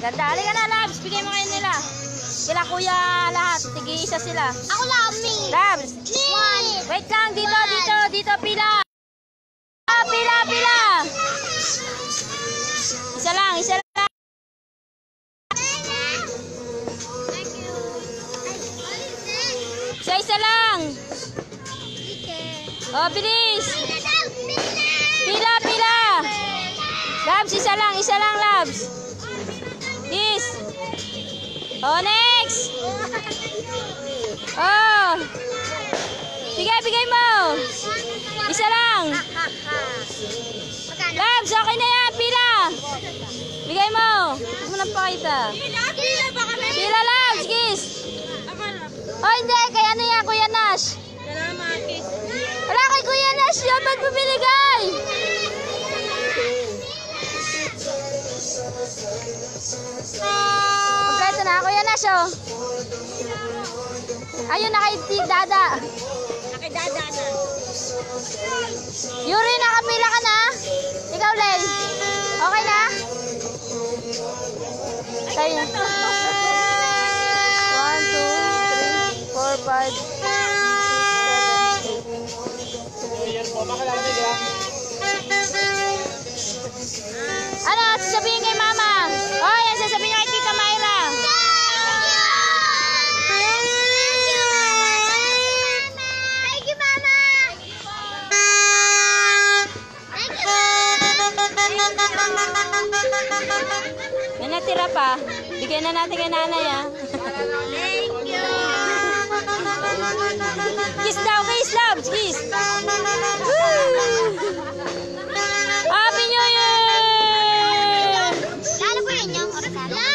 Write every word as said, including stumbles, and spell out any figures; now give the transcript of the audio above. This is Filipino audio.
Ganda. Halika na, Labs. Bigay mo kayo nila. Sila kuya lahat. Tig-isa sila. Ako lang, me. Labs. One. Wait lang. Dito, dito, dito. Pila. Ah, pila, pila. Isa lang, isa lang. Isa-isa lang. Oh, bilis. Pila, pila. Labs, isa lang, isa lang, Labs. Yes. Oh, next. Oh. Bigay, bigay mo. Isa lang. Labs, okay na yan. Pila. Bigay mo. Huwag mo nang pakita. Pila, Labs. Yes. Oh, hindi. Kaya ano yan, Kuya Nash? Wala kay Kuya Nash yan. Ba't mo binigay? Magkaya na, Kuya Nash, oh. Ayun na kay Dada. Kay Dada na. Yuri, nakapila ka na? Ikaw, Len. Okay na? Tayo na. One, two, three, four, five, six, seven, eight. Ano? Sasabihin kay Mama. Oh, yan. Sasabihin kay Tita Mayra. Thank you, Mama. Thank you. May natira pa. Bigyan na natin kay nanay, ah. Thank you. Kiss daw, kiss, Labs, kiss. Happy New Year! Lalo po yun yung oras.